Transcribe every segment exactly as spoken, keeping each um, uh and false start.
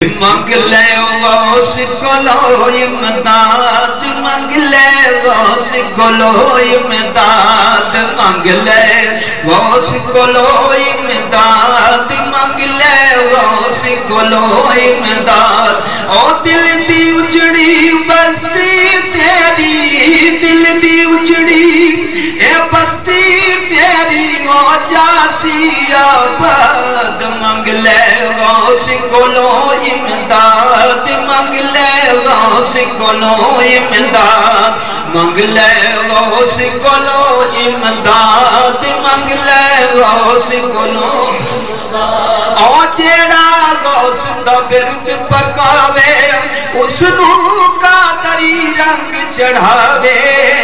मंग ले गौस कोलो इमदाद, मंग ले गौस कोलो इमदाद, मंग ले गौस कोलो इमदाद, मंग ले गौस कोलो इमदाद। ओ दिल दी उजड़ी बस्ती तेरी, दिल दी उजड़ी ए बस्ती तेरी ओ जासी आबाद। मंग ले गौस कोलो इमदाद, मंग ले गौस कोलो इमदाद, मंग ले गौस कोलो इमदाद, मंग ले गौस कोलो। ओ जेड़ा गौस दा बिरद पकावे उसनू कादरी रंग चढ़ावे,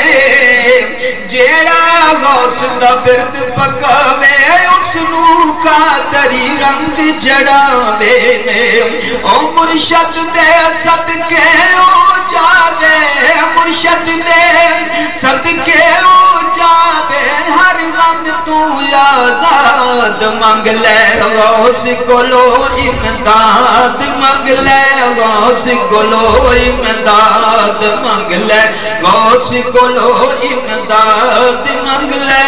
जेड़ा गौस दा बिरद पकावे उसनू कादरी रंग चढ़ावे। ओ मुर्शद दे सदके ओ जावे, मुर्शद दे सदके ओ जावे, हर गम तू आजाद। मंग ले गौस कोलो इमदाद, मंग ले गौस कोलो इमदाद, मंग ले गौस कोलो इमदाद, मंग ले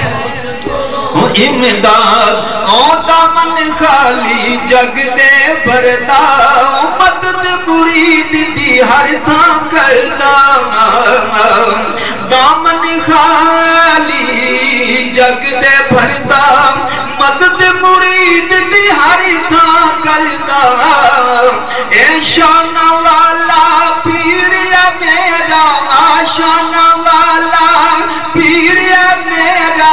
इमदाद। ओ दामन खाली जग दे भरदा, मदद मुरीद दी हर थां करदा। दामन खाली जग दे भरदा, मदद मुरीद दी हर थां करदा। ए शान वाला पीर मेरा, शान वाला पीर मेरा,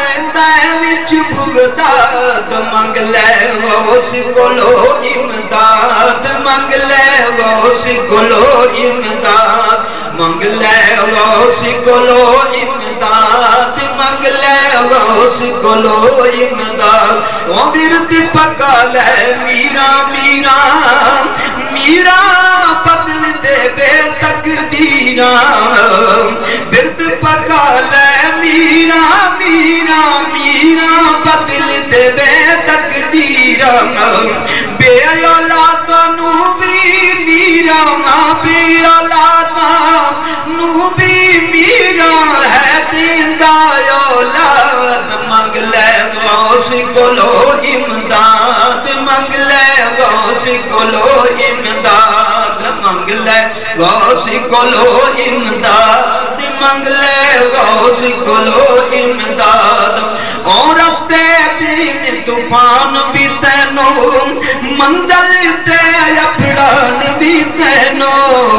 बुगदाद। मंग ले गौस कोलो इमदाद, मंग ले गौस कोलो इमदाद, मंग ले गौस कोलो इमदाद, मंग ले गौस कोलो इमदाद। ओ बिरद पका ले मीरा मीरा, मीरा बदल दे बे तकदीरा, बिरद पका ले मीरा मीरा, मीरा बदल दे बे तकदीरा। बे औलाद नू भी मीरा, बे औलाद नू भी मीरा है दिंदा औलाद। मंग ले गौस कोलो इमदाद, मंग ले गौस कोलो इमदाद, मंग ले गौस कोलो इमदाद, मंग ले गौस कोलो इमदाद। ओ रस्ते दिन तूफान भी तैनो, मंजिल ते अफड़ान भी तैनो।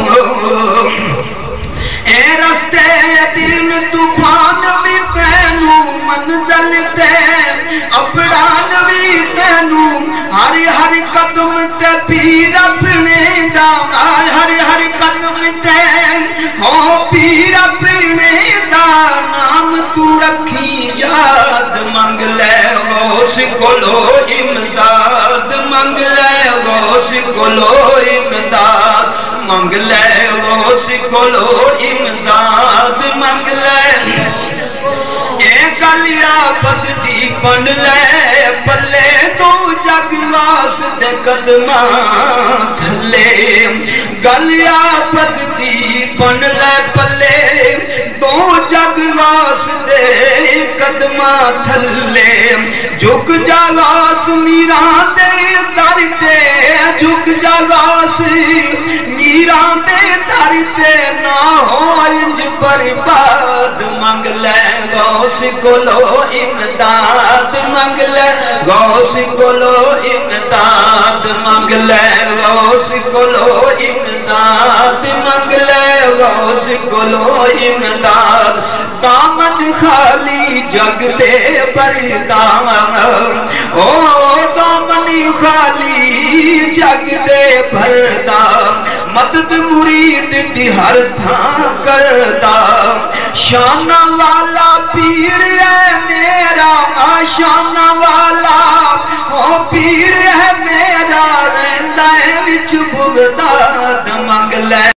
ए रस्ते दिन तूफान भी तैनू, मंजिल ते अफड़ान भी तैनू। हर हर कदम ते पीर अपने दा, हर हर कदम ते हो पीर अपने दा, नाम तू रखी याद। मंग ले गौस कोलो इमदाद, मंग ले गौस कोलो इमदाद, मंग ले गौस कोलो इमदाद, मंग ले। ए गलिया बददी बन ले पल्ले तो जग वास दे कदमा थले, गलिया बददी बन ले पल्ले तो जग वास दे कदमा थले। झुक जा गास मीरा दे दर ते, झुक जा गास मीरा दे दर ते, ना हो इंज बर्बाद। मंग ले गौस कोलो इमदाद, मंग ले गौस कोलो इमदाद, मंग ले गौस कोलो इमदाद, मंग ले गौस कोलो इमदाद। दामन खाली जग दे भरदा, ओ दामन खाली जग दे भरदा, मदद मुरीद दी हर थां करदा। शान वाला पीर है मेरा, शान वाला ओ पीर है मेरा, रहिंदा विच बुगदाद। मंग ले